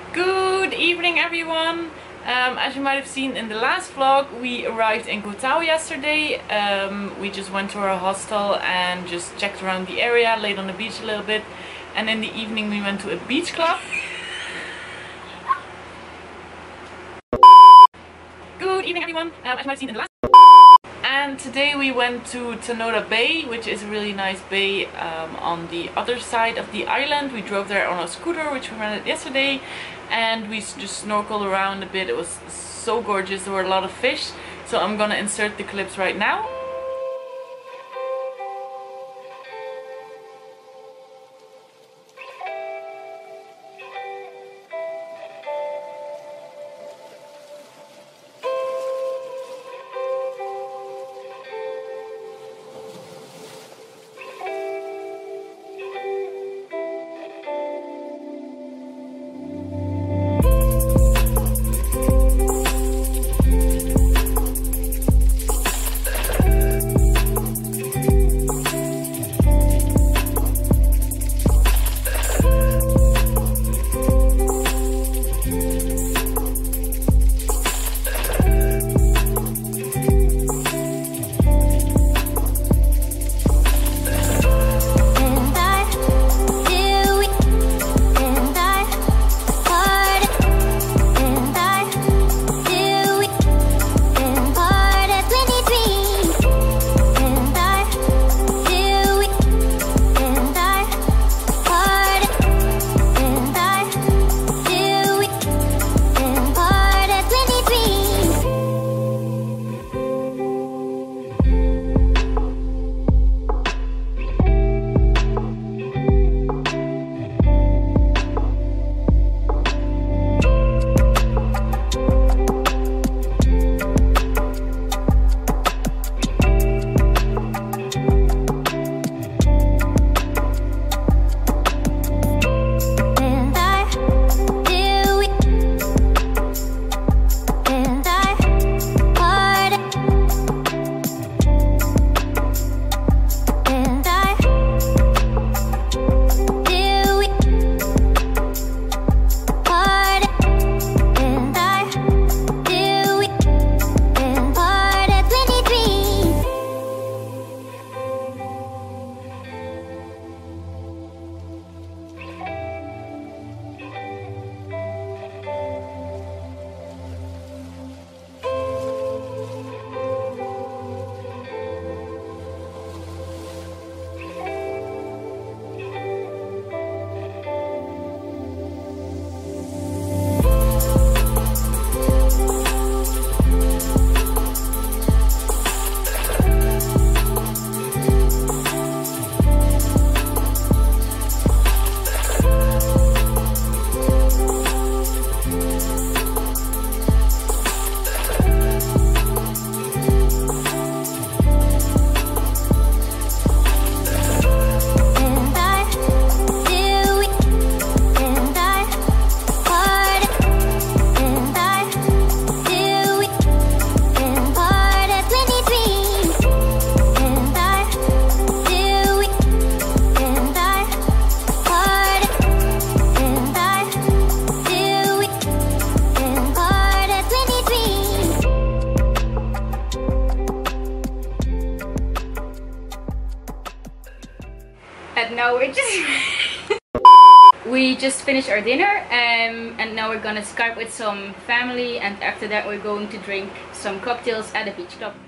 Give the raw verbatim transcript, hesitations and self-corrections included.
Good evening, everyone. Um, as you might have seen in the last vlog, we arrived in Koh Tao yesterday. Um, we just went to our hostel and just checked around the area, laid on the beach a little bit, and in the evening we went to a beach club. Good evening, everyone. Um, as you might have seen in the last And today we went to Tanora Bay, which is a really nice bay um, on the other side of the island. We drove there on a scooter, which we rented yesterday, and we just snorkeled around a bit. It was so gorgeous. There were a lot of fish, so I'm gonna insert the clips right now. And now we're just we just finished our dinner, um, and now we're gonna Skype with some family, and after that we're going to drink some cocktails at the beach club.